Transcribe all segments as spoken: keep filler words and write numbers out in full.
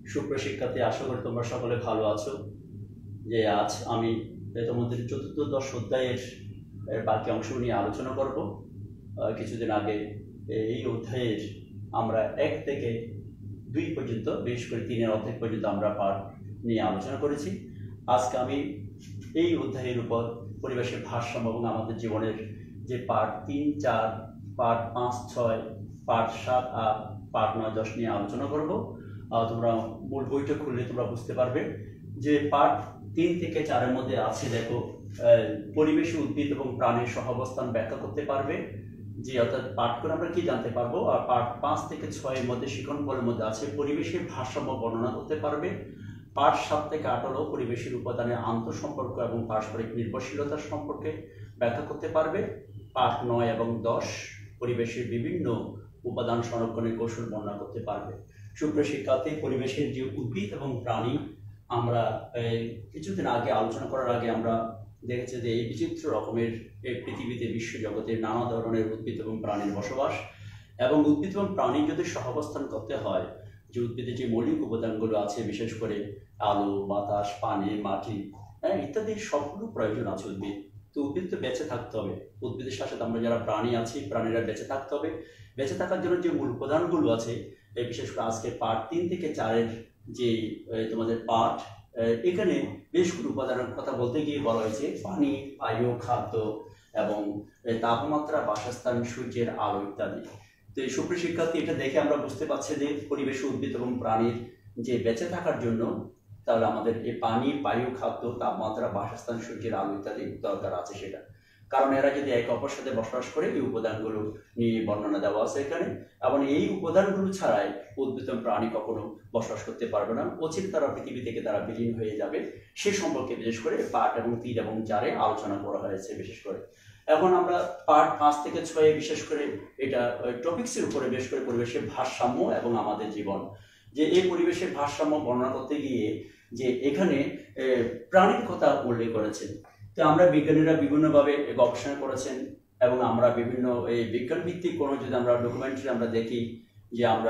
সুপ্রিয় শিক্ষার্থী, আশা করি তোমরা সকলে ভালো আছো। যে আজ আমি তোমাদের চতুর্দশ অধ্যায়ের বাকি অংশ নিয়ে আলোচনা করব। কিছুদিন আগে এই অধ্যায়ের আমরা এক থেকে দুই পর্যন্ত, বিশেষ করে তিনের অধ্যায় পর্যন্ত আমরা পাঠ নিয়ে আলোচনা করেছি। আজকে আমি এই অধ্যায়ের উপর পরিবেশের ভারসাম্য এবং আমাদের জীবনের যে পাঠ তিন চার, পাঠ পাঁচ ছয়, পাঠ সাত আট, পাঠ নয় দশ নিয়ে আলোচনা করব। তোমরা মূল বইটা খুললে তোমরা বুঝতে পারবে যে পাঠ তিন থেকে চারের মধ্যে আছে, দেখো, পরিবেশে উদ্ভিদ এবং প্রাণীর সহাবস্থান ব্যাখ্যা করতে পারবে, যে অর্থাৎ পাঠ করে আমরা কি জানতে পারবো। আর পাঠ পাঁচ থেকে ছয়ের মধ্যে শিখন ফলের মধ্যে আছে পরিবেশের ভারসাম্য বর্ণনা করতে পারবে। পাঠ সাত থেকে আট হলো পরিবেশের উপাদানের আন্তঃসম্পর্ক এবং পারস্পরিক নির্ভরশীলতার সম্পর্কে ব্যাখ্যা করতে পারবে। পাঠ নয় এবং দশ পরিবেশের বিভিন্ন উপাদান সংরক্ষণের কৌশল বর্ণনা করতে পারবে। সুপ্রিয় শিক্ষার্থী, পরিবেশের যে উদ্ভিদ এবং প্রাণী, আমরা কিছুদিন আগে আলোচনা করার আগে আমরা দেখেছি যে এই বিচিত্র রকমের এই পৃথিবীতে বিশ্ব জগতে নানা ধরনের উদ্ভিদ এবং প্রাণীর বসবাস, এবং উদ্ভিদ এবং প্রাণী যদি সহাবস্থান করতে হয়, যে উদ্ভিদের যে মৌলিক উপাদানগুলো আছে, বিশেষ করে আলো, বাতাস, পানি, মাটি, হ্যাঁ ইত্যাদি সবগুলো প্রয়োজন আছে উদ্ভিদ। তো উদ্ভিদ তো বেঁচে থাকতে হবে, উদ্ভিদের সাথে আমরা যারা প্রাণী আছি, প্রাণীরা বেঁচে থাকতে হবে। বেঁচে থাকার জন্য যে মূল উপাদানগুলো আছে, বিশেষ করে আজকে পাঠ তিন থেকে চারের যে তোমাদের পাঠ, এখানে বেশ কিছু উপাদানের কথা বলতে গিয়ে বলা হয়েছে পানি, বায়ু, খাদ্য এবং তাপমাত্রা, বাসস্থান, সূর্যের আলো ইত্যাদি। তো এই সুপ্রিয় শিক্ষার্থী, এটা দেখে আমরা বুঝতে পারছি যে পরিবেশ, উদ্ভিদ এবং প্রাণীর যে বেঁচে থাকার জন্য তাহলে আমাদের এই পানি, বায়ু, খাদ্য, তাপমাত্রা, বাসস্থান, সূর্যের আলো ইত্যাদি দরকার আছে। সেটা কারণ এরা যদি একে অপরের সাথে বসবাস করে, এই উপাদানগুলো নিয়ে বর্ণনা দেওয়া আছে এখানে। এবং এই উপাদানগুলো ছাড়াই উদ্ভিদ এবং প্রাণী কখনো বসবাস করতে পারবে না, অচিরে তারা পৃথিবী থেকে তারা বিলীন হয়ে যাবে। সে সম্পর্কে বিশেষ করে পাঠ এবং তিন এবং চারে আলোচনা করা হয়েছে বিশেষ করে। এখন আমরা পাঠ পাঁচ থেকে ছয়ে বিশেষ করে এটা টপিক্সের উপরে বিশেষ করে পরিবেশের ভারসাম্য এবং আমাদের জীবন, যে এই পরিবেশের ভারসাম্য বর্ণনা করতে গিয়ে যে এখানে প্রাণীর কথা উল্লেখ করেছেন। তো আমরা বিজ্ঞানীরা বিভিন্নভাবে গবেষণা করেছেন, এবং আমরা বিভিন্ন এই বিজ্ঞান ভিত্তিক কোনো যদি আমরা ডকুমেন্টারি আমরা দেখি, যে আমরা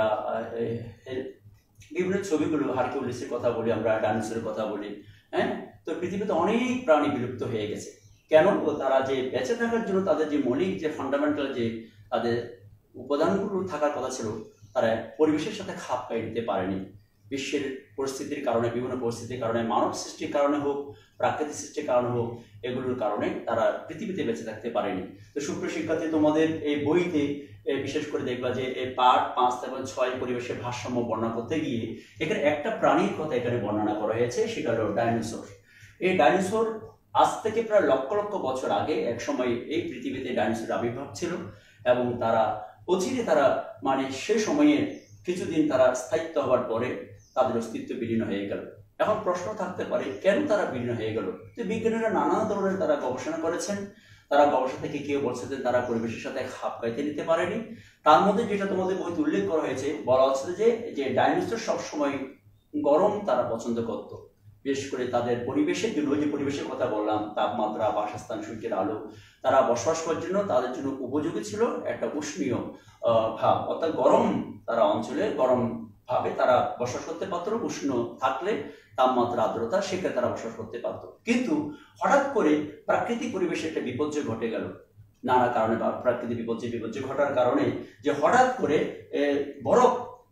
বিভিন্ন ছবিগুলো হারকিউলিসের কথা বলি, আমরা ডাইনোসরের কথা বলি, হ্যাঁ তো পৃথিবীতে অনেক প্রাণী বিলুপ্ত হয়ে গেছে। কেন? তারা যে বেঁচে থাকার জন্য তাদের যে মৌলিক যে ফান্ডামেন্টাল যে তাদের উপাদানগুলো থাকার কথা ছিল, তারা পরিবেশের সাথে খাপ খাইয়ে নিতে পারেনি। বিশ্বের পরিস্থিতির কারণে, বিভিন্ন পরিস্থিতির কারণে, মানব সৃষ্টির কারণে হোক, প্রাকৃতিক সৃষ্টির কারণে হোক, এগুলোর কারণে তারা পৃথিবীতে বেঁচে থাকতে পারেনি। তো সুপ্রিয় শিক্ষার্থী, তোমাদের এই বইতে বিশেষ করে দেখবা যে এই পাঠ পাঁচ এবং ছয় পরিবেশের ভারসাম্য বর্ণনা করতে গিয়ে এখানে একটা প্রাণীর কথা এখানে বর্ণনা করা হয়েছে, সেটা হলো ডাইনোসর। এই ডাইনোসর আজ থেকে প্রায় লক্ষ লক্ষ বছর আগে এক সময় এই পৃথিবীতে ডাইনোসরের আবির্ভাব ছিল, এবং তারা অচিরে তারা মানে সে সময়ে কিছুদিন তারা স্থায়িত্ব হওয়ার পরে তাদের অস্তিত্ব বিলীন হয়ে গেল। এখন প্রশ্ন থাকতে পারে কেন তারা বিলীন হয়ে গেল। তো বিজ্ঞানীরা নানা ধরনের তারা গবেষণা করেছেন। তারা গবেষণা থেকে কেউ বলছে যে তারা পরিবেশের সাথে খাপ খাইতে নিতে পারেনি। তার মধ্যে যেটা তোমাদের বইতে উল্লেখ করা হয়েছে, বলা হচ্ছে যে যে ডাইনোসর সবসময় গরম তারা পছন্দ করত। বিশেষ করে তাদের পরিবেশের জন্য, যে পরিবেশের কথা বললাম, তাপমাত্রা, বাসস্থান, সূর্যের আলো, তারা বসবাস করার জন্য তাদের জন্য উপযোগী ছিল একটা উষ্ণীয় ভাব, অর্থাৎ গরম তারা অঞ্চলে গরম ভাবে তারা বসবাস করতে পারত। উষ্ণ থাকলে তাপমাত্রা, আর্দ্রতা, সেখানে তারা বসবাস করতে পারত। কিন্তু হঠাৎ করে প্রাকৃতিক পরিবেশে একটা বিপর্যয় ঘটে গেল নানা কারণে, বা প্রাকৃতিক বিপর্যয় বিপর্যয় ঘটার কারণে যে হঠাৎ করে বরফ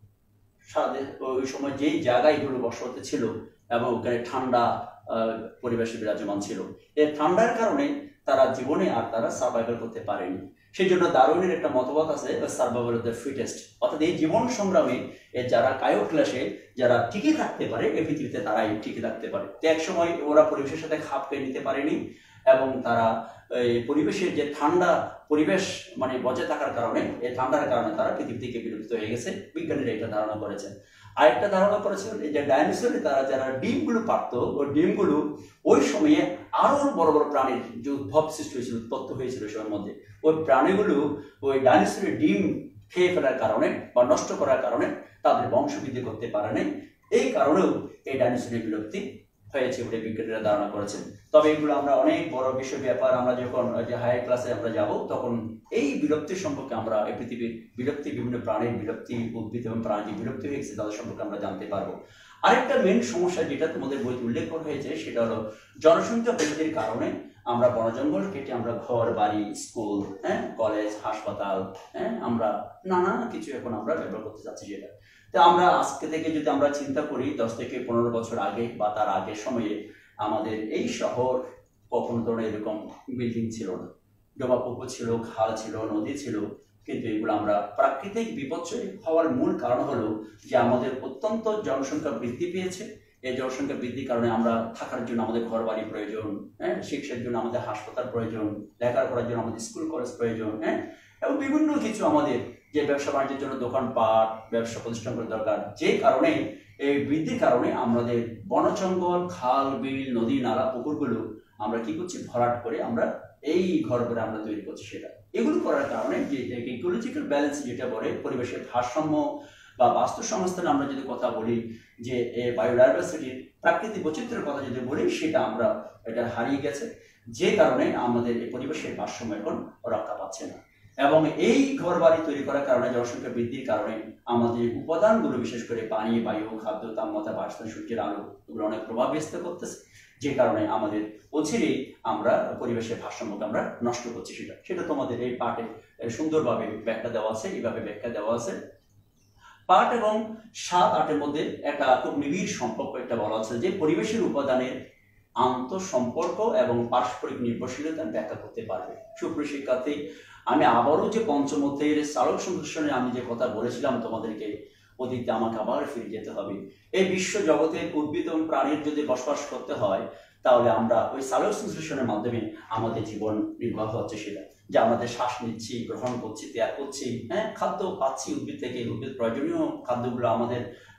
ওই সময় যেই জায়গায় এগুলো বসবাস ছিল এবং ওখানে ঠান্ডা পরিবেশে বিরাজমান ছিল, এই ঠান্ডার কারণে তারা জীবনে আর তারা সার্ভাইভাল করতে পারেনি। সেই জন্য ডারউইনের একটা মতবাদ আছে, সার্ভাইভাল অফ দ্য ফিটেস্ট, অর্থাৎ এই জীবন সংগ্রামে যারা কায়ো ক্লাসে যারা টিকে থাকতে পারে এই পৃথিবীতে, তারাই টিকে থাকতে পারে। তো এক সময় ওরা পরিবেশের সাথে খাপ খেয়ে নিতে পারেনি, এবং তারা এই পরিবেশের যে ঠান্ডা পরিবেশ মানে বজায় থাকার কারণে, এই ঠান্ডার কারণে তারা পৃথিবী থেকে বিলুপ্ত হয়ে গেছে। বিজ্ঞানীরা এটা ধারণা করেছেন। আরেকটা ধারণা করেছেন যে ডাইনোসরে তারা যারা ডিমগুলো পারত, ওই ডিমগুলো ওই সময়ে আরো বড় বড় প্রাণীর যে উদ্ভব সৃষ্টি হয়েছিল, উৎপত্তি হয়েছিল সময়ের মধ্যে, ওই প্রাণীগুলো ওই ডাইনোসরের ডিম খেয়ে ফেলার কারণে বা নষ্ট করার কারণে তাদের বংশবৃদ্ধি করতে পারে নাই। এই কারণেও এই ডাইনোসরের বিলুপ্তি হয়েছে বলে বিজ্ঞানীরা ধারণা করেছেন। তবে এগুলো আমরা অনেক বড় বিষয় ব্যাপার, আমরা যখন যে হায়ার ক্লাসে আমরা যাব তখন এই বিলুপ্তি সম্পর্কে আমরা এই পৃথিবীর বিলুপ্তি, বিভিন্ন প্রাণীর বিলুপ্তি, উদ্ভিদ এবং প্রাণী বিলুপ্তি হয়ে গেছে তাদের সম্পর্কে আমরা জানতে পারবো। আরেকটা মেন সমস্যা যেটা তোমাদের বইতে উল্লেখ করা হয়েছে সেটা হলো জনসংখ্যা বৃদ্ধির কারণে আমরা বন জঙ্গল কেটে আমরা ঘর বাড়ি, স্কুল, হ্যাঁ, কলেজ, হাসপাতাল, হ্যাঁ, আমরা নানা কিছু এখন আমরা ব্যবহার করতে যাচ্ছি। যেটা তো আমরা আজকে থেকে যদি আমরা চিন্তা করি দশ থেকে পনেরো বছর আগে বা তার আগের সময়ে আমাদের এই শহর কখনো ধরনের এরকম বিল্ডিং ছিল না, ডোবা পুকুর ছিল, খাল ছিল, নদী ছিল, কিন্তু এগুলো আমরা প্রাকৃতিক বিপর্যয় হওয়ার মূল কারণ হলো যে আমাদের অত্যন্ত জনসংখ্যা বৃদ্ধি পেয়েছে। এই জনসংখ্যা বৃদ্ধির কারণে আমরা থাকার জন্য আমাদের ঘর বাড়ি প্রয়োজন, হ্যাঁ, শিক্ষার জন্য আমাদের হাসপাতাল প্রয়োজন, লেখাপড়ার জন্য আমাদের স্কুল কলেজ প্রয়োজন, হ্যাঁ, এবং বিভিন্ন কিছু আমাদের যে ব্যবসা বাণিজ্যের জন্য দোকানপাট, ব্যবসা প্রতিষ্ঠান করা দরকার। যে কারণে এই বৃদ্ধির কারণে আমাদের বন জঙ্গল, খাল বিল, নদী নালা, পুকুরগুলো আমরা কি করছি, ভরাট করে আমরা এই ঘরগুলো আমরা তৈরি করছি। সেটা এগুলো করার কারণে যে ইকোলজিক্যাল ব্যালেন্স যেটা বলে, পরিবেশের ভারসাম্য বা বাস্তু সংস্থানে আমরা যদি কথা বলি, যে বায়োডাইভার্সিটির প্রাকৃতিক বৈচিত্র্যের কথা যদি বলি, সেটা আমরা এটা হারিয়ে গেছে। যে কারণে আমাদের এই পরিবেশের ভারসাম্য এখন রক্ষা পাচ্ছে না। এবং এই ঘর বাড়ি তৈরি করার কারণে, জনসংখ্যা বৃদ্ধির কারণে আমাদের উপাদানগুলো, বিশেষ করে পানি, বায়ু, খাদ্য, তাপমাত্রা, বাষ্পীভবন, সূর্যের আলো, এগুলো অনেক প্রভাব বিস্তার করতেছে। যে কারণে আমাদের অচিরেই আমরা পরিবেশের ভারসাম্যকে আমরা নষ্ট করছি। সেটা সেটা তোমাদের এই পাঠে সুন্দরভাবে ব্যাখ্যা দেওয়া আছে, এইভাবে ব্যাখ্যা দেওয়া আছে। পাঠ এবং সাত আটের মধ্যে একটা খুব নিবিড় সম্পর্ক একটা বলা আছে, যে পরিবেশের উপাদানের আন্তঃসম্পর্ক এবং পারস্পরিক নির্ভরশীলতা ব্যাখ্যা করতে পারবে। সুপ্রিয় শিক্ষার্থী, আমি আবারও যে পঞ্চম অধ্যায়ের সালোক সংশ্লেষণে আমি যে কথা বলেছিলাম তোমাদেরকে, অতীতে আমাকে আবার ফিরে যেতে হবে। এই বিশ্ব জগতে উদ্ভিদ এবং প্রাণীর যদি বসবাস করতে হয়, তাহলে আমরা ওই সালোক সংশ্লেষণের মাধ্যমে আমাদের জীবন নির্বাহ হচ্ছে। সেটা যে আমাদের শ্বাস নিচ্ছি, গ্রহণ করছি, ত্যাগ করছি, হ্যাঁ, খাদ্য পাচ্ছি উদ্ভিদ থেকে, উদ্ভিদ প্রয়োজনীয় খাদ্যগুলো আমাদের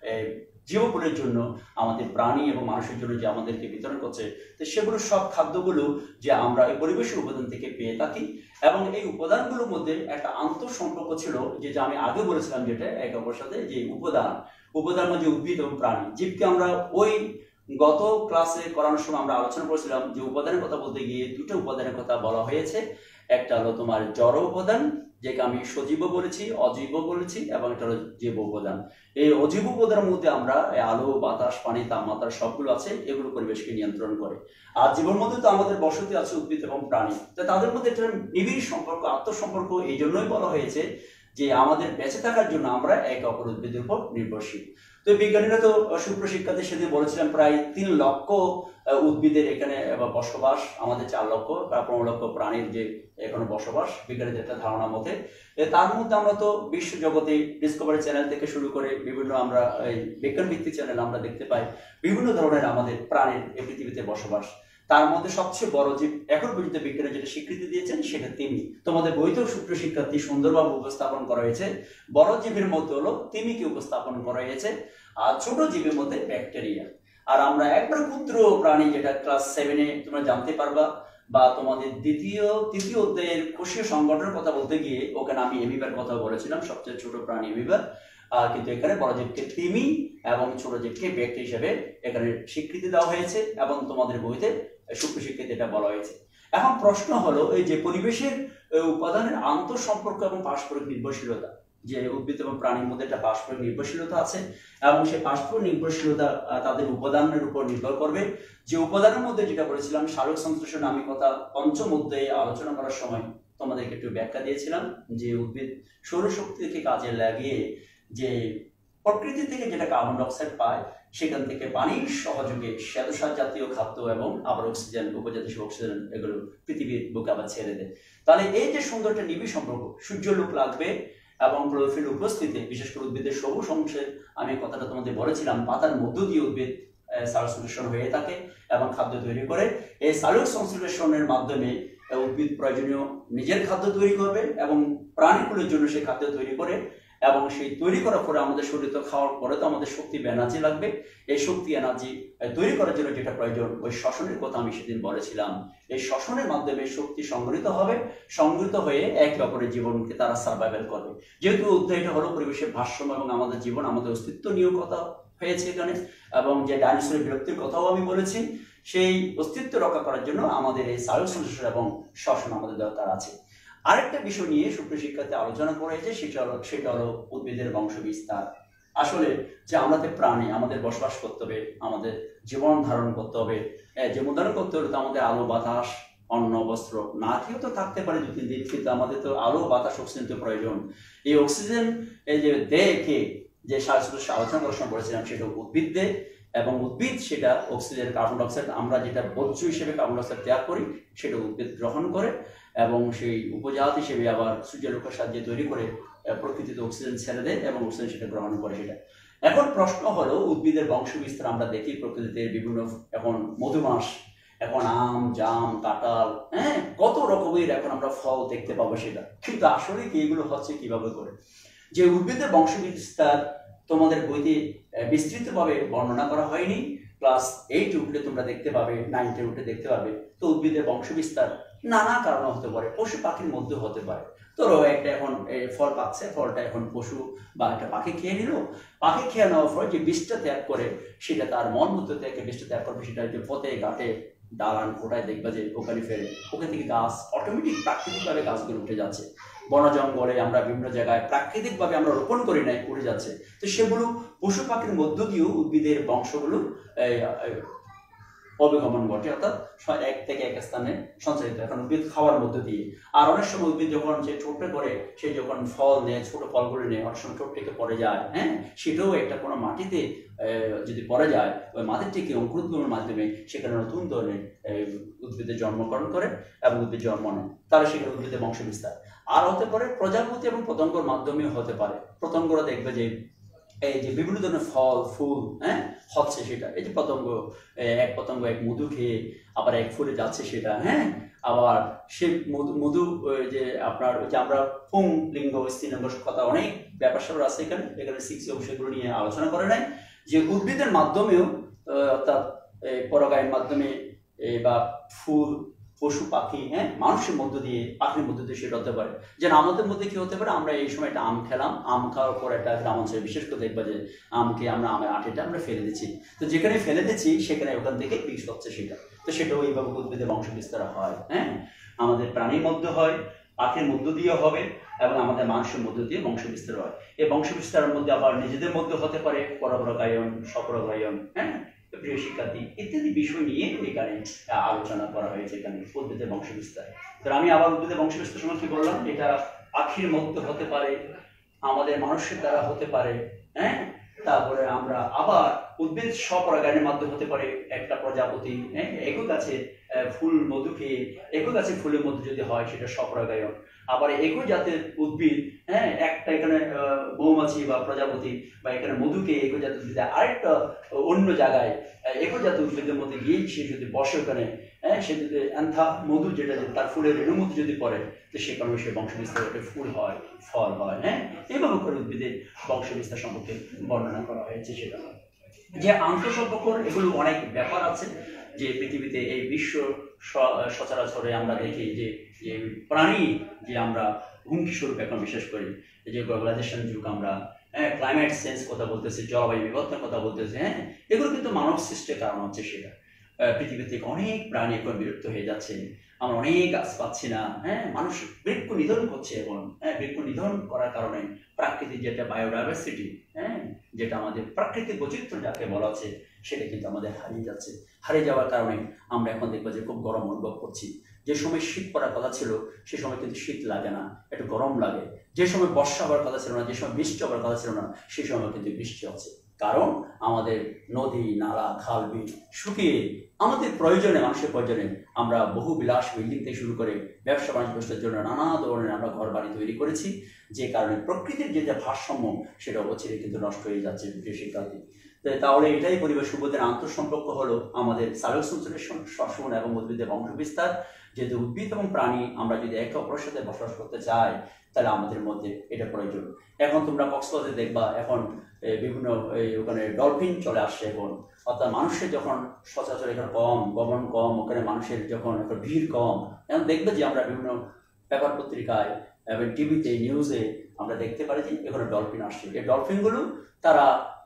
জীবকুলের জন্য, আমাদের প্রাণী এবং মানুষের জন্য যে আমাদেরকে বিতরণ করছে, তো সেগুলো সব খাদ্যগুলো যে আমরা এই পরিবেশের উপাদান থেকে পেয়ে থাকি। এবং এই উপাদানগুলোর মধ্যে একটা আন্তঃসম্পর্ক ছিল, যেটা আমি আগে বলেছিলাম, যেটা একে অপরের সাথে যে উপাদান উপাদান মধ্যে উদ্ভিদ এবং প্রাণী, জীবকে আমরা ওই গত ক্লাসে করানোর সময় আমরা আলোচনা করেছিলাম যে উপাদানের কথা বলতে গিয়ে দুটো উপাদানের কথা বলা হয়েছে। একটা হলো তোমার জড় উপাদান, যেটা আমি সজীব বলেছি, অজীব বলেছি, এবং এটা হলো জীব উপাদান। এই অজীব উপাদানের মধ্যে আমরা আলো, বাতাস, পানি, তাপমাত্রা সবগুলো আছে, এগুলো পরিবেশকে নিয়ন্ত্রণ করে। আর জীবনের মধ্যে তো আমাদের বসতি আছে উদ্ভিদ এবং প্রাণী, তো তাদের মধ্যে একটা নিবিড় সম্পর্ক, আত্মসম্পর্ক। এই জন্যই বলা হয়েছে যে আমাদের বেঁচে থাকার জন্য আমরা এক অপর উদ্ভিদের উপর নির্ভরশীল। তো বিজ্ঞানীরা তো সুপ্রশিক্ষাতে সেদিন বলেছিলেন প্রায় তিন লক্ষ উদ্ভিদের এখানে বসবাস, আমাদের চার লক্ষ বা পনেরো লক্ষ প্রাণীর যে এখানে বসবাস বিজ্ঞানীদের একটা ধারণা মতে। তার মধ্যে আমরা তো বিশ্ব জগতে ডিসকভারি চ্যানেল থেকে শুরু করে বিভিন্ন আমরা এই বিজ্ঞান ভিত্তিক চ্যানেল আমরা দেখতে পাই বিভিন্ন ধরনের আমাদের প্রাণীর এই পৃথিবীতে বসবাস। তার মধ্যে সবচেয়ে বড় জীব এখন পর্যন্ত বিজ্ঞানী যেটা স্বীকৃতি দিয়েছেন সেটা তিমি। তোমাদের বইতেও সূত্র শিক্ষার্থী সুন্দরভাবে উপস্থাপন করা হয়েছে। বড় জীবের মধ্যে হলো তিমিকে উপস্থাপন করা হয়েছে, আর ছোট জীবের মধ্যে ব্যাকটেরিয়া। আর আমরা একবার ক্ষুদ্র প্রাণী, যেটা ক্লাস সেভেনে তোমরা জানতে পারবা, বা তোমাদের দ্বিতীয় তৃতীয় অধ্যায়ের কোষীয় সংগঠনের কথা বলতে গিয়ে ওখানে আমি এমিবার কথা বলেছিলাম, সবচেয়ে ছোট প্রাণী এমিবার। আহ কিন্তু এখানে বড় জীবকে তিমি এবং ছোট জীবকে ব্যাকটেরিয়া হিসেবে এখানে স্বীকৃতি দেওয়া হয়েছে, এবং তোমাদের বইতে সুপ্রশিক্ষিত এটা বলা হয়েছে। এখন প্রশ্ন হলো, এই যে পরিবেশের উপাদানের আন্তঃসম্পর্ক এবং পারস্পরিক নির্ভরশীলতা, যে উদ্ভিদ এবং প্রাণীর মধ্যে একটা পারস্পরিক নির্ভরশীলতা আছে, এবং সেই পারস্পরিক নির্ভরশীলতা তাদের উপাদানের উপর নির্ভর করবে। যে উপাদানের মধ্যে যেটা বলেছিলাম সালোক সংশ্লেষণ, আমি কথা পঞ্চম অধ্যায়ে আলোচনা করার সময় তোমাদেরকে একটু ব্যাখ্যা দিয়েছিলাম, যে উদ্ভিদ সৌরশক্তি থেকে কাজে লাগিয়ে যে প্রকৃতি থেকে যেটা কার্বন ডাইঅক্সাইড পায়, সেখান থেকে পানির সহযোগে শ্বেতসার জাতীয় খাদ্য এবং আবার অক্সিজেন, উপজাতীয় অক্সিজেন, এগুলো পৃথিবীর বুকে আবার ছেড়ে দেয়। তাহলে এই যে সুন্দর একটা নিবিড় সম্পর্ক, সূর্যলোক লাগবে এবং ক্লোরোফিল উপস্থিতি, বিশেষ করে উদ্ভিদের সবুজ অংশে, আমি কথাটা তোমাদের বলেছিলাম, পাতার মধ্য দিয়ে উদ্ভিদ সালোক সংশ্লেষণ হয়ে থাকে এবং খাদ্য তৈরি করে। এই সালোক সংশ্লেষণের মাধ্যমে উদ্ভিদ প্রয়োজনীয় নিজের খাদ্য তৈরি করবে এবং প্রাণীগুলোর জন্য সেই খাদ্য তৈরি করে, এবং সেই তৈরি করার পরে আমাদের শরীরে খাওয়ার পরে তো আমাদের শক্তি বা এনার্জি লাগবে। এই শক্তি এনার্জি তৈরি করার জন্য যেটা প্রয়োজন, ওই শ্বসনের কথা আমি সেদিন বলেছিলাম। এই শ্বসনের মাধ্যমে শক্তি সংগৃহীত হবে, সংগৃহীত হয়ে একে অপরের জীবনকে তারা সার্ভাইভাল করবে। যেহেতু অধ্যায়টা হলো পরিবেশের ভারসাম্য এবং আমাদের জীবন, আমাদের অস্তিত্ব নিয়ে কথা হয়েছে এখানে, এবং যে ডাইনোসরের বিলুপ্তির কথাও আমি বলেছি, সেই অস্তিত্ব রক্ষা করার জন্য আমাদের এই সালোক সংশ্লেষণ এবং শ্বসন আমাদের দরকার আছে। আরেকটা বিষয় নিয়ে সুপ্রিয় শিক্ষার্থী আলোচনা করা হয়েছে, সেটা হলো সেটা হলো উদ্ভিদের বংশ বিস্তার। আসলে যে আমাদের প্রাণী, আমাদের বসবাস করতে হবে, আমাদের জীবন ধারণ করতে হবে, জীবন ধারণ করতে হলে তো আমাদের আলো বাতাস অন্ন বস্ত্র না খেয়েও তো থাকতে পারে দু তিন দিন, কিন্তু আমাদের তো আলো বাতাস অক্সিজেন তো প্রয়োজন। এই অক্সিজেন এই যে দেখে যে শ্বাস আলোচনা করার সময় বলেছিলাম, সেটা উদ্ভিদ দেয়, এবং উদ্ভিদ সেটা অক্সিজেন কার্বন ডাইঅক্সাইড আমরা যেটা বর্জ্য হিসেবে কার্বন ডাইঅক্সাইড ত্যাগ করি সেটা উদ্ভিদ গ্রহণ করে, এবং সেই উপজাত হিসেবে আবার সূর্যালোকের সাহায্যে তৈরি করে প্রকৃতিতে অক্সিজেন ছেড়ে দেয় এবং অক্সিজেন সেটা গ্রহণ করে। সেটা এখন প্রশ্ন হলো, উদ্ভিদের বংশ বিস্তার আমরা দেখি প্রকৃতিতে বিভিন্ন, এখন মধুমাস, এখন আম জাম কাঁঠাল, হ্যাঁ কত রকমের এখন আমরা ফল দেখতে পাবো সেটা, কিন্তু আসলে কি এগুলো হচ্ছে কিভাবে করে? যে উদ্ভিদের বংশ বিস্তার তোমাদের বইতে বিস্তৃতভাবে বর্ণনা করা হয়নি, ক্লাস এইট উঠলে তোমরা দেখতে পাবে, নাইনটে উঠে দেখতে পাবে। তো উদ্ভিদের বংশ বিস্তার নানা কারণে হতে পারে, পশু পাখির মধ্যে হতে পারে। ধরো একটা এখন ফল পাচ্ছে, ফলটা এখন পশু বা একটা পাখি খেয়ে নিল, পাখি খেয়ে নেওয়ার পর যে বীজটা ত্যাগ করে সেটা তার মলমূত্র থেকে বীজটা ত্যাগ করবে, সেটা যে পথে ঘাটে দালান কোটায় দেখবা যে ওখানে ফেরে, ওখান থেকে গাছ অটোমেটিক প্রাকৃতিকভাবে গাছগুলো উঠে যাচ্ছে। বন জঙ্গলে আমরা বিভিন্ন জায়গায় প্রাকৃতিকভাবে আমরা রোপণ করি নাই, উঠে যাচ্ছে। তো সেগুলো পশু পাখির মধ্য দিয়েও উদ্ভিদের বংশগুলো অবগমন ঘটে, অর্থাৎ এক থেকে এক স্থানে সঞ্চারিত এখন উদ্ভিদ খাওয়ার মধ্য দিয়ে। আর অনেক সময় উদ্ভিদ যখন সে ছোট করে, সে যখন ফল নেয়, ছোট ফলগুলো নেয়, অনেক সময় ছোট থেকে পড়ে যায়, হ্যাঁ সেটাও একটা কোনো মাটিতে যদি পড়ে যায়, ওই মাটির থেকে অঙ্কুরোদ্গমের মাধ্যমে সেখানে নতুন ধরনের উদ্ভিদের জন্মগ্রহণ করে এবং উদ্ভিদ জন্ম নেয়, তাহলে সেখানে উদ্ভিদের বংশ বিস্তার। আর হতে পারে প্রজাপতি এবং পতঙ্গর মাধ্যমে হতে পারে। পতঙ্গরা দেখবে যে এই যে বিভিন্ন ধরনের ফল ফুল হ্যাঁ হচ্ছে, সেটা এই যে পতঙ্গ, এক পতঙ্গ এক মধু খেয়ে আবার এক ফুলে যাচ্ছে সেটা, হ্যাঁ আবার সে মধু মধু যে আপনার যে আমরা পুং লিঙ্গ স্ত্রীলিঙ্গ কথা অনেক ব্যাপার স্যাপার আছে এখানে, এখানে সিক্স বিষয়গুলো নিয়ে আলোচনা করে নাই, যে উদ্ভিদের মাধ্যমেও অর্থাৎ পরাগায়নের মাধ্যমে বা ফুল পশু পাখি হ্যাঁ মানুষের মধ্য দিয়ে পাখির মধ্য দিয়ে সেটা হতে পারে। যেন আমাদের মধ্যে কি হতে পারে, আমরা এই সময় একটা আম খেলাম, আম খাওয়ার পর একটা গ্রামাঞ্চলে বিশেষ করে দেখবা যে আমকে আমরা আমের আটিটা আমরা ফেলে দিচ্ছি, তো যেখানে ফেলে দিচ্ছি সেখানে ওখান থেকে বীজ হচ্ছে সেটা, তো সেটাও এইভাবে উদ্ভিদের বংশ বিস্তার হয়। হ্যাঁ আমাদের প্রাণীর মধ্যে হয়, পাখির মধ্য দিয়ে হবে, এবং আমাদের মানুষের মধ্য দিয়ে বংশ বিস্তার হয়। এই বংশ বিস্তারের মধ্যে আবার নিজেদের মধ্যে হতে পারে পরপরাগায়ন, স্বপরাগায়ন, হ্যাঁ প্রিয় শিক্ষার্থী ইত্যাদি বিষয় নিয়ে এখানে আলোচনা করা হয়েছে এখানে উদ্ভিদের বংশ বিস্তার। তো আমি আবার উদ্ভিদের বংশ বিস্তার সময় কি বললাম, এটা পাখির মধ্যে হতে পারে, আমাদের মানুষের দ্বারা হতে পারে, হ্যাঁ তারপরে আমরা আবার উদ্ভিদ স্বপরাগায়নের মাধ্যমে হতে পারে, একটা প্রজাপতি হ্যাঁ একই গাছে ফুল মধু খেয়ে একই গাছে ফুলের মধ্যে যদি হয় সেটা স্বপরাগায়ন। আবার একই জাতের উদ্ভিদ হ্যাঁ একটা এখানে মৌমাছি বা প্রজাপতি বা এখানে মধু খেয়ে একই জাতের উদ্ভিদ আরেকটা অন্য জায়গায় একই জাতের উদ্ভিদের মধ্যে গিয়ে সে যদি বসে ওখানে, হ্যাঁ সে যদি অ্যান্থা মধু যেটা তার ফুলের রেণুর মধ্যে যদি পড়ে, তো সে কারণে সে বংশ বিস্তার ফুল হয়, ফল হয়। হ্যাঁ এইভাবে করে উদ্ভিদের বংশ বিস্তার সম্পর্কে বর্ণনা করা হয়েছে। সেটা যে আন্তঃসম্পর্ক এগুলো অনেক ব্যাপার আছে, যে পৃথিবীতে এই বিশ্ব সচরাচরে আমরা দেখি যে যে প্রাণী যে আমরা হুমকি স্বরূপ এখন বিশেষ করি, যে গ্লোবালাইজেশন যুগ, আমরা হ্যাঁ ক্লাইমেট চেঞ্জ কথা বলতেছি, জলবায়ু বিবর্তনের কথা বলতেছি, হ্যাঁ এগুলো কিন্তু মানব সৃষ্টির কারণ হচ্ছে। সেটা পৃথিবী থেকে অনেক প্রাণী এখন বিলুপ্ত হয়ে যাচ্ছে, আমরা অনেক গাছ পাচ্ছি না, হ্যাঁ মানুষ বৃক্ষ নিধন করছে এখন, হ্যাঁ বৃক্ষ নিধন করার কারণে প্রাকৃতিক যেটা বায়োডাইভার্সিটি, হ্যাঁ যেটা আমাদের প্রাকৃতিক বৈচিত্র্য যাকে বলা আছে সেটা কিন্তু আমাদের হারিয়ে যাচ্ছে। হারিয়ে যাওয়ার কারণে আমরা এখন দেখবো যে খুব গরম অনুভব করছি। যে সময় শীত পড়ার কথা ছিল সে সময় কিন্তু শীত লাগে না, একটু গরম লাগে। যে সময় বর্ষা হওয়ার কথা ছিল না, যে সময় বৃষ্টি হওয়ার কথা ছিল না, সে সময় কিন্তু বৃষ্টি হচ্ছে। কারণ আমাদের নদী নালা খাল বিল শুকিয়ে আমাদের প্রয়োজনে, মানুষের প্রয়োজনে আমরা বহু বিলাস বিল্ডিং থেকে শুরু করে ব্যবসা বাণিজ্যের জন্য নানা ধরনের আমরা ঘর বাড়ি তৈরি করেছি, যে কারণে প্রকৃতির যে ভারসাম্য সেটা অবশ্যই কিন্তু নষ্ট হয়ে যাচ্ছে। প্রিয় শিক্ষার্থী, তাহলে এটাই পরিবেশ উদ্ভিদের আন্তঃসম্পর্ক হলো আমাদের সালোক সংশ্লেষণ, শ্বসন এবং উদ্ভিদের বংশ বিস্তার। যেহেতু উদ্ভিদ এবং প্রাণী আমরা যদি একে অপরের সাথে বসবাস করতে চাই তাহলে আমাদের মধ্যে এটা প্রয়োজন। এখন তোমরা কক্সবাজারে দেখবা এখন বিভিন্ন ওখানে ডলফিন চলে আসছে এখন, অর্থাৎ মানুষের যখন সচরাচর এখানে কম, গমন কম, ওখানে মানুষের যখন একটা ভিড় কম, এখন দেখবে যে আমরা বিভিন্ন পেপার পত্রিকায় এবং টিভিতে নিউজে আমরা দেখতে পারি যে এখানে ডলফিন আসছে। এই ডলফিনগুলো তারা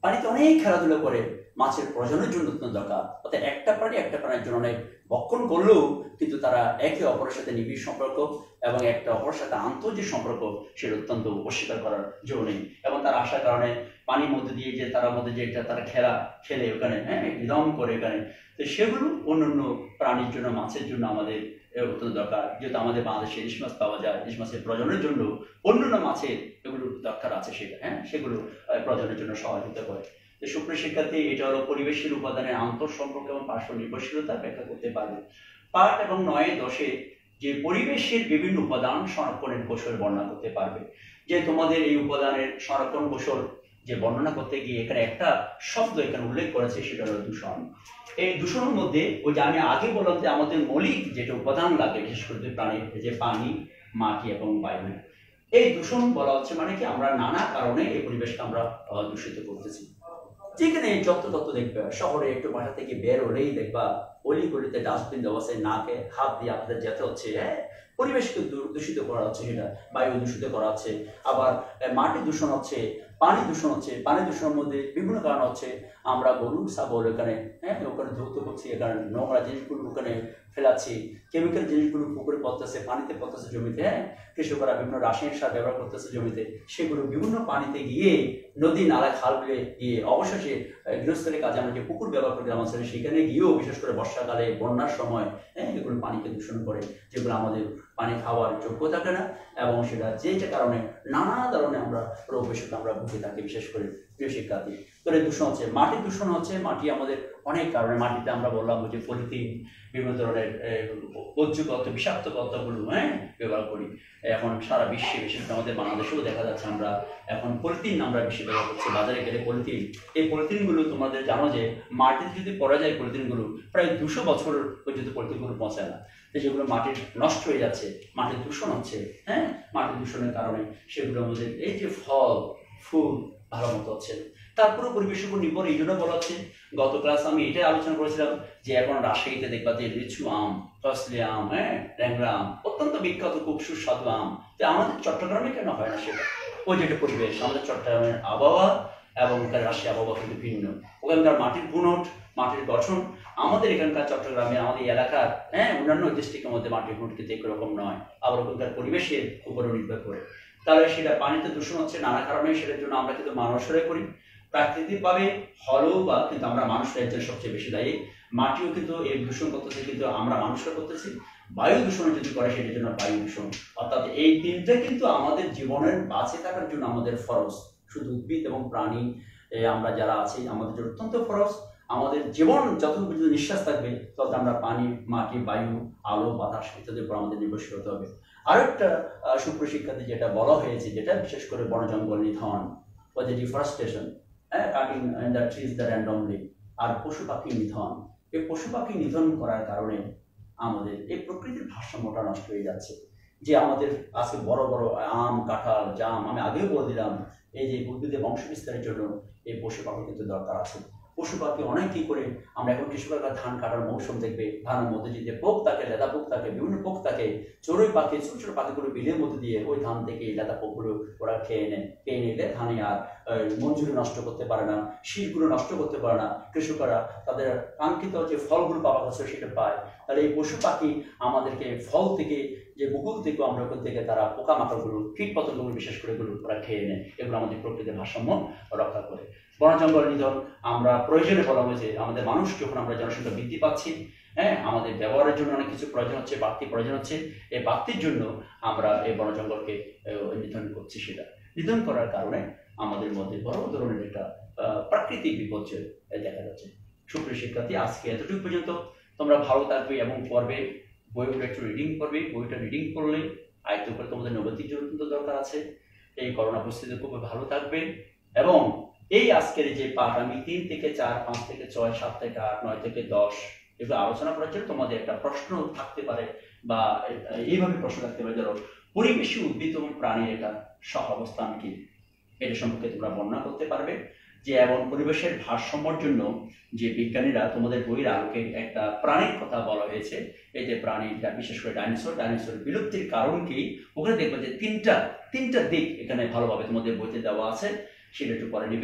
পানিতে অনেক খেলাধুলা করে মাছের প্রজননের জন্য অত্যন্ত দরকার। অর্থাৎ একটা প্রাণী একটা প্রাণীর জন্য অনেক ভক্ষণ করলেও কিন্তু তারা একে অপরের সাথে নিবিড় সম্পর্ক এবং একটা অপরের সাথে আন্তর যে সম্পর্ক সেটা অত্যন্ত অস্বীকার করার জন্য নেই। এবং তার আসার কারণে পানির মধ্যে দিয়ে যে তার মধ্যে যে একটা তারা খেলা খেলে ওখানে, হ্যাঁ, বিদম করে এখানে, তো সেগুলো অন্যান্য প্রাণীর জন্য, মাছের জন্য আমাদের অত্যন্ত দরকার। যেহেতু আমাদের বাংলাদেশে ইলিশ মাছ পাওয়া যায়, ইলিশ মাছের প্রজননের জন্য অন্যান্য মাছের এগুলো দরকার আছে, সেটা হ্যাঁ সেগুলো প্রজননের জন্য সহযোগিতা করে। তো সুপ্রিয় শিক্ষার্থী, এটা হলো পরিবেশের উপাদানের আন্তর সম্পর্ক এবং পার্শ্ব নির্ভরশীলতা ব্যাখ্যা করতে পারবে। পাঠ এবং নয় দশে যে পরিবেশের বিভিন্ন উপাদান সংরক্ষণের কৌশল বর্ণনা করতে পারবে। যে তোমাদের এই উপাদানের সংরক্ষণ কৌশল যে বর্ণনা করতে গিয়ে এখানে একটা শব্দ এখানে উল্লেখ করেছে, সেটা হলো দূষণ। এই দূষণের মধ্যে ওই যে আমি আগে বললাম যে আমাদের মৌলিক যেটা উপাদান লাগে বিশেষ করে প্রাণীর, যে পানি, মাটি এবং বায়ু, এই দূষণ বলা হচ্ছে মানে কি আমরা নানা কারণে এই পরিবেশকে আমরা দূষিত করতেছি। যেখানে যত তত দেখবে শহরে একটু বাসা থেকে বের হলেই দেখবা অলি গলিতে ডাস্টবিন দেওয়া আছে, নাকে হাত দিয়ে আমাদের যেতে হচ্ছে, হ্যাঁ, পরিবেশকে দূষিত করা হচ্ছে, সেটা বায়ু দূষিত করা হচ্ছে, আবার মাটি দূষণ হচ্ছে, পানি দূষণ হচ্ছে। পানি দূষণের মধ্যে বিভিন্ন কারণ হচ্ছে, আমরা গরু ছাগল এখানে, হ্যাঁ, ওখানে ধৌত করছি, এখানে নোংরা জিনিসগুলো ওখানে ফেলাচ্ছি, কেমিক্যাল জিনিসগুলো পুকুরে পড়তেছে, পানিতে পড়তেছে, জমিতে, হ্যাঁ, কৃষকরা বিভিন্ন রাসায়নিক সার ব্যবহার করতেছে জমিতে, সেগুলো বিভিন্ন পানিতে গিয়ে নদী নালা খাল বিলে গিয়ে অবশেষে গৃহস্থলী কাজে আমরা যে পুকুর ব্যবহার করি আমাদের, সেখানে গিয়েও বিশেষ করে বর্ষাকালে বন্যার সময়, হ্যাঁ, এগুলো পানিকে দূষণ করে, যেগুলো আমাদের পানি খাওয়ার যোগ্য থাকে না, এবং সেটা যে যে কারণে নানা ধরনের আমরা রোগ বেশি আমরা ভুগে থাকি, বিশেষ করে প্রিয় শিক্ষার্থী। তো দূষণ হচ্ছে মাটি দূষণ হচ্ছে, মাটি আমাদের অনেক কারণে, মাটিতে আমরা বললাম যে পলিথিন, বিভিন্ন ধরনের বর্জ্যপদার্থ, বিষাক্ত পদার্থগুলো, হ্যাঁ, ব্যবহার করি। এখন সারা বিশ্বে, বিশেষ করে আমাদের বাংলাদেশেও দেখা যাচ্ছে আমরা এখন পলিথিন আমরা বেশি ব্যবহার করছি। বাজারে গেলে পলিথিন, এই পলিথিনগুলো তোমাদের জানো যে মাটিতে যদি পড়া যায় পলিথিনগুলো প্রায় দুশো বছর পর্যন্ত পলিথিনগুলো পৌঁছায় না, যেগুলো মাটির নষ্ট হয়ে যাচ্ছে, মাটির দূষণ হচ্ছে, হ্যাঁ, মাটির দূষণের কারণে সেগুলো আমাদের এই যে ফল ফুল ভালো মতো হচ্ছে। তারপরে পরিবেশের উপর নির্ভর এই জন্য বলা হচ্ছে, গত ক্লাস আমি এটাই আলোচনা করেছিলাম যে এখন রাজশাহীতে দেখবা যে লিচু আম, ফসলি আম, হ্যাঁ, ট্যাংরা আম অত্যন্ত বিখ্যাত, খুব সুস্বাদু আম। যে আমাদের চট্টগ্রামে কেন হয় না সেটা? ওই যেটা পরিবেশ, আমাদের চট্টগ্রামের আবহাওয়া এবং রাজশাহী আবহাওয়া কিন্তু ভিন্ন, ওখানকার মাটির গুণট, মাটির গঠন আমাদের এখানকার চট্টগ্রামের, আমাদের এলাকার, হ্যাঁ, অন্যান্য ডিস্ট্রিক্টের মধ্যে মাটির গুণ কিন্তু একরকম নয়, আবার ওখানকার পরিবেশের উপরে নির্ভর করে। তাহলে সেটা পানিতে দূষণ হচ্ছে নানা কারণে, সেটার জন্য আমরা কিন্তু মানুষরাই করি। প্রাকৃতিকভাবে হলেও বা কিন্তু আমরা মানুষরা এর জন্য সবচেয়ে বেশি দায়ী। মাটিও কিন্তু এই দূষণ করতেছে, কিন্তু আমরা মানুষরা করতেছি। বায়ু দূষণ যদি করে সেটার জন্য বায়ু দূষণ। অর্থাৎ এই তিনটা কিন্তু আমাদের জীবনের বাঁচে থাকার জন্য আমাদের ফরজ। শুধু উদ্ভিদ এবং প্রাণী আমরা যারা আছি আমাদের অত্যন্ত ফরজ। আমাদের জীবন যতটুকু পর্যন্ত নিঃশ্বাস থাকবে তত আমরা পানি, মাটি, বায়ু, আলো, বাতাস ইত্যাদির উপর আমাদের নির্ভরশীল হতে হবে। আরো একটা সুপ্রিয় শিক্ষার্থী যেটা বলা হয়েছে, যেটা বিশেষ করে বন জঙ্গল নিধন বা যে deforestation, cutting the trees the randomly, আর পশু পাখি নিধন, এই পশু পাখি নিধন করার কারণে আমাদের এই প্রকৃতির ভারসাম্যটা নষ্ট হয়ে যাচ্ছে। যে আমাদের আজকে বড় বড় আম, কাঁঠাল, জাম, আমি আগেও বলে দিলাম, এই যে উদ্ভিদের বংশ বিস্তারের জন্য এই পশু পাখি কিন্তু দরকার আছে। পশু পাখি অনেক কি করে, আমরা এখন কৃষকরা ধান কাটার মৌসুম দেখবে, ধানের মধ্যে যে পোক থাকে, লেদা পোক থাকে, বিভিন্ন পোক থাকে, চড়ুই পাখি, ছোট ছোট পাখিগুলো বিলের মধ্যে দিয়ে ওই ধান থেকে লেদা পোকগুলো ওরা খেয়ে নেয়। খেয়ে নিলে ধানে আর মঞ্জুরি নষ্ট করতে পারে না, শীতগুলো নষ্ট করতে পারে না, কৃষকরা তাদের কাঙ্ক্ষিত যে ফলগুলো পাওয়া যাচ্ছে সেটা পায়। তাহলে এই পশু পাখি আমাদেরকে ফল থেকে, যে বকুল থেকে আমরা ওখান থেকে তারা পোকামাকড়গুলো, কীট পতঙ্গগুলো বিশেষ করে এগুলো ওরা খেয়ে নেয়। এগুলো আমাদের প্রকৃতির ভারসাম্য রক্ষা করে। বন জঙ্গল নিধন আমরা প্রয়োজনে বলা হয়েছে, আমাদের মানুষ যখন আমরা জনসংখ্যা বৃদ্ধি পাচ্ছি, হ্যাঁ, আমাদের ব্যবহারের জন্য অনেক কিছু প্রয়োজন হচ্ছে, বাড়তি প্রয়োজন হচ্ছে, এই বাড়তির জন্য আমরা এই বন জঙ্গলকে নিধন করছি। সেটা নিধন করার কারণে আমাদের মধ্যে বড় ধরনের একটা প্রাকৃতিক বিপর্যয় দেখা যাচ্ছে। সুপ্রিয় শিক্ষার্থী, আজকে এতটুকু পর্যন্ত। তোমরা ভালো থাকবে এবং পড়বে, বইগুলো একটু রিডিং করবে। বইটা রিডিং করলে আয়ত্ত করে তোমাদের নৈতিক অত্যন্ত দরকার আছে। এই করোনা পরিস্থিতিতে খুব ভালো থাকবে। এবং এই আজকের যে পাঠ আমি তিন থেকে চার, পাঁচ থেকে ছয়, সাত থেকে আট, নয় থেকে দশ এগুলো আলোচনা করার জন্য তোমাদের একটা প্রশ্ন থাকতে পারে, বা এইভাবে প্রশ্ন থাকতে পারে, ধরো পরিবেশী উদ্ভিদ এবং প্রাণীর একটা সহাবস্থান কি, এটা সম্পর্কে তোমরা বর্ণনা করতে পারবে। যে এবং পরিবেশের ভারসাম্যের জন্য যে বিজ্ঞানীরা তোমাদের বইয়ের আলোকে একটা প্রাণীর কথা বলা হয়েছে, এই যে প্রাণী, বিশেষ করে ডাইনোসর, ডাইনোসর বিলুপ্তির কারণ কি, ওখানে দেখবে যে তিনটা তিনটা দিক এখানে ভালোভাবে তোমাদের বইতে দেওয়া আছে, সেটা একটু পরে নিবে।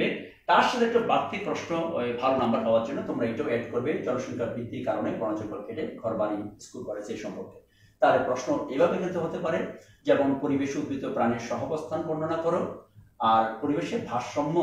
তার সাথে একটা বাড়তি প্রশ্ন ভালো নাম্বার পাওয়ার জন্য তোমরা এটাও অ্যাড করবে জনসংখ্যা বৃদ্ধির কারণে বনাঞ্চল কেটে ঘর বাড়ি স্কুল কলেজ এই সম্পর্কে। তার প্রশ্ন এভাবে কিন্তু হতে পারে, যেমন পরিবেশ উদ্ভিদ প্রাণীর সহাবস্থান বর্ণনা করো, আর পরিবেশের ভারসাম্য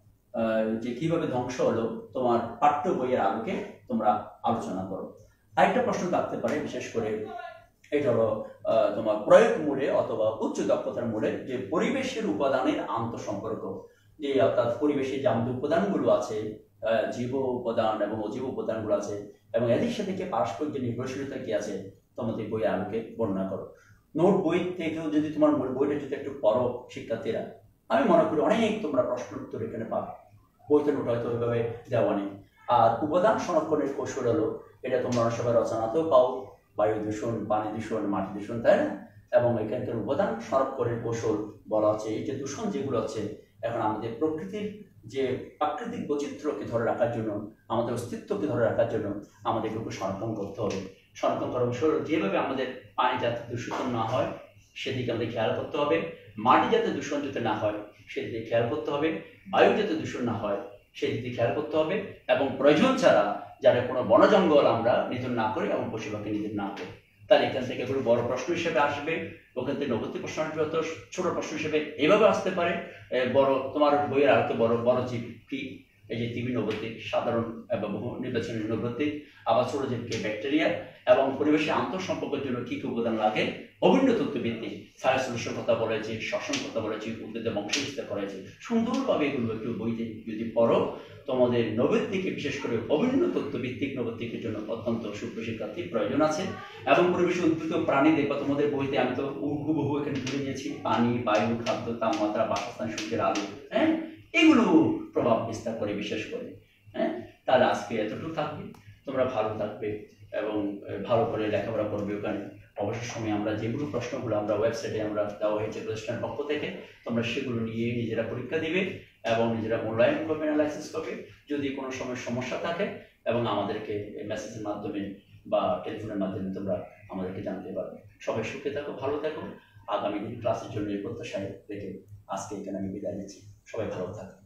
যে কিভাবে ধ্বংস হলো তোমার পাঠ্য বইয়ের আলোকে তোমরা আলোচনা করো। আরেকটা প্রশ্ন থাকতে পারে, বিশেষ করে এটা হলো তোমার প্রয়োগ মূলে অথবা উচ্চ দক্ষতার মূলে যে পরিবেশের উপাদানের আন্তঃসম্পর্ক, যে অর্থাৎ পরিবেশের যে আমাদের উপাদানগুলো আছে, জীব উপাদান এবং অজীব উপাদানগুলো আছে, এবং এদের সাথে কি পারস্পরিক যে নির্ভরশীলতা কি আছে তোমাদের বইয়ের আলোকে বর্ণনা করো। নোট বই থেকেও যদি তোমার বইটা যদি একটু পড়ো শিক্ষার্থীরা, আমি মনে করি অনেক তোমরা প্রশ্ন উত্তর এখানে পাবে। বইতে নোট হয়তো ওইভাবে দেওয়া নেই। আর উপাদান সংরক্ষণের কৌশল হলো, এটা তোমরা অনেক সময় রচনাতেও পাও, বায়ু দূষণ, পানি দূষণ, মাটি দূষণ, তাই না? এবং এখানকার উপাদান সংরক্ষণের কৌশল বলা আছে। এই যে দূষণ যেগুলো আছে, এখন আমাদের প্রকৃতির যে প্রাকৃতিক বৈচিত্র্যকে ধরে রাখার জন্য, আমাদের অস্তিত্বকে ধরে রাখার জন্য আমাদেরকে সংরক্ষণ করতে হবে। সংরক্ষণ করার বিষয় যেভাবে আমাদের পানি যাতে দূষিত না হয় সেদিকে আমাদের খেয়াল করতে হবে, মাটি যাতে দূষণ যাতে না হয় সেদিকে খেয়াল করতে হবে, বায়ু যাতে দূষণ না হয় সেদিকে খেয়াল করতে হবে, এবং প্রয়োজন ছাড়া যারা কোনো বন জঙ্গল আমরা নিধন না করি এবং পশু পাখি নিধন না করি। তাহলে এখান থেকে কোনো বড় প্রশ্ন হিসেবে আসবে, ওখান থেকে নবতী প্রশ্ন আসবে, হয়তো ছোট প্রশ্ন হিসেবে এভাবে আসতে পারে। বড় তোমার বইয়ের আলোকে বড় বড় জীব কি, এই যে টিবি নবতিক, সাধারণ এবং বহু নির্বাচনী নবতিক, আবার ছোট জীবকে ব্যাকটেরিয়া, এবং পরিবেশের আন্তঃসম্পর্কের জন্য কি কি উপাদান লাগে, অভিন্ন তথ্যভিত্তিক ফায়ার সলিউশন কথা বলেছি, শ্বসন কথা বলেছি, উদ্ভিদের বংশ বিস্তার করেছি। সুন্দরভাবে এগুলো একটু বইতে যদি পড়ো, তোমাদের নৈতিকে বিশেষ করে অভিন্ন তথ্যভিত্তিক নৈতিকের জন্য অত্যন্ত সুপ্রশিক্ষার্থী প্রয়োজন আছে। এবং পরিবেশে উদ্ভিদ প্রাণী দেখবা তোমাদের বইতে, আমি তো হুবহু এখানে তুলে নিয়েছি, পানি, বায়ু, খাদ্য, তাপমাত্রা, বাসস্থান, সূর্যের আলো, হ্যাঁ, এগুলো প্রভাব বিস্তার করে বিশেষ করে। হ্যাঁ, তাহলে আজকে এতটুকু থাকবে, তোমরা ভালো থাকবে এবং ভালো করে লেখাপড়া করবে। ওখানে অবসর সময় আমরা যেগুলো প্রশ্নগুলো আমরা ওয়েবসাইটে আমরা দেওয়া হয়েছে প্রতিষ্ঠানের পক্ষ থেকে, তোমরা সেগুলো নিয়ে নিজেরা পরীক্ষা দিবে এবং নিজেরা মূল্যায়ন করবে, অ্যানালাইসিস করবে। যদি কোনো সময় সমস্যা থাকে এবং আমাদেরকে মেসেজের মাধ্যমে বা টেলিফোনের মাধ্যমে তোমরা আমাদেরকে জানতে পারবে। সবাই সুখে থাকো, ভালো থাকো। আগামী দিন ক্লাসের জন্য এই প্রত্যাশায় রেখে আজকে এখানে আমি বিদায় নিচ্ছি। সবাই ভালো থাকো।